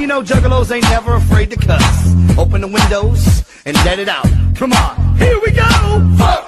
you know juggalos ain't never afraid to cuss. Open the windows and let it out. Come on, here we go.